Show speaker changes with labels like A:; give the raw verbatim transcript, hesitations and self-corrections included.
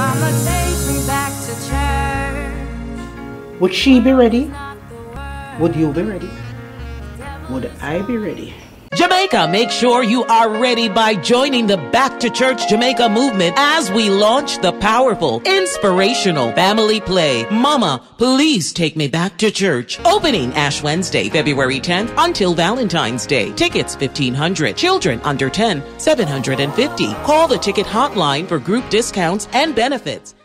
A: Mama, take me back to church.
B: Would she be ready? Would you be ready? Would I be ready?
C: Jamaica, make sure you are ready by joining the Back to Church Jamaica movement as we launch the powerful, inspirational family play, Mama, Please Take Me Back to Church. Opening Ash Wednesday, February tenth until Valentine's Day. Tickets fifteen hundred. Children under ten, seven hundred fifty. Call the ticket hotline for group discounts and benefits.